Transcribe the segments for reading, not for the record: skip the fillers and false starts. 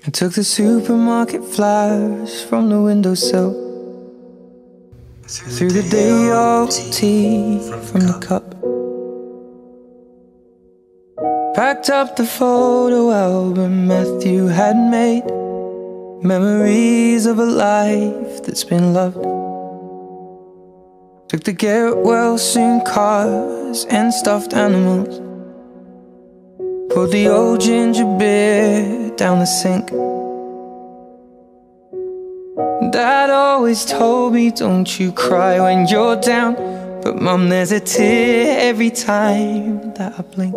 I took the supermarket flowers from the windowsill, threw the day-old tea from the cup, packed up the photo album Matthew had made, memories of a life that's been loved. Took the get-well-soon cars and stuffed animals, poured the old ginger beer down the sink. Dad always told me, don't you cry when you're down, but Mum, there's a tear every time that I blink.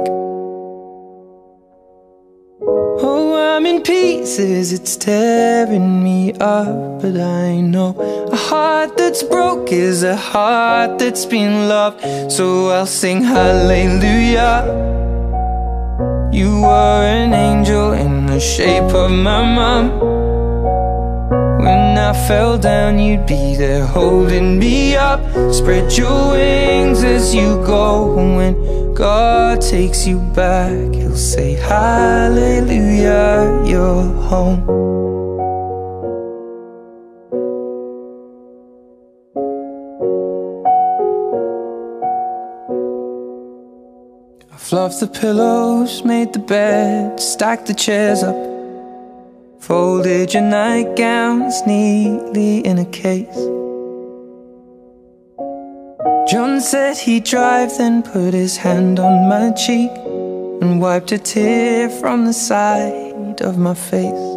Oh, I'm in pieces, it's tearing me up, but I know a heart that's broke is a heart that's been loved. So I'll sing hallelujah. You were an angel in the shape of my mum. When I fell down, you'd be there holding me up. Spread your wings as you go, and when God takes you back, He'll say hallelujah, you're home. I fluffed the pillows, made the bed, stacked the chairs up, folded your nightgowns neatly in a case. John said he'd drive, then put his hand on my cheek and wiped a tear from the side of my face.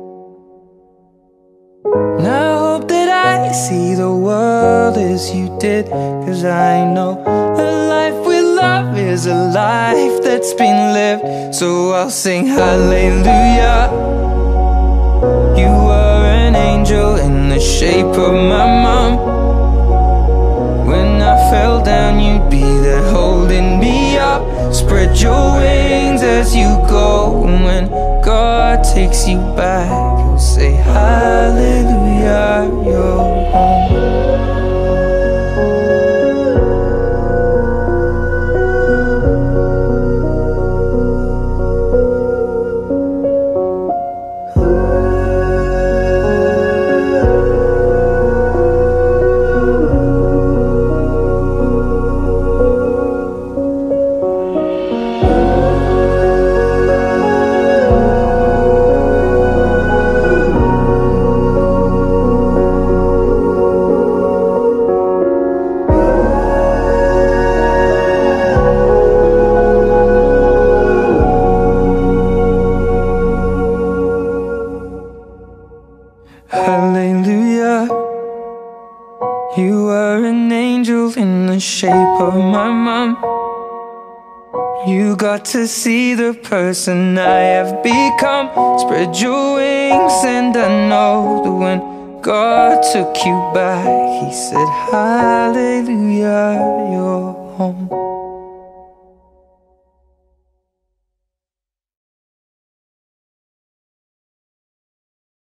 And I hope that I see the world as you did, 'cause I know a life with love is a life that's been lived. So I'll sing hallelujah. You were an angel in the shape of my mum. When I fell down, you'd be there holding me up. Spread your wings as you go, and when God takes you back, He'll say hallelujah, you're home. Hallelujah. You were an angel in the shape of my mum. You got to see the person I have become. Spread your wings, and I know that when God took you back, He said hallelujah, you're home.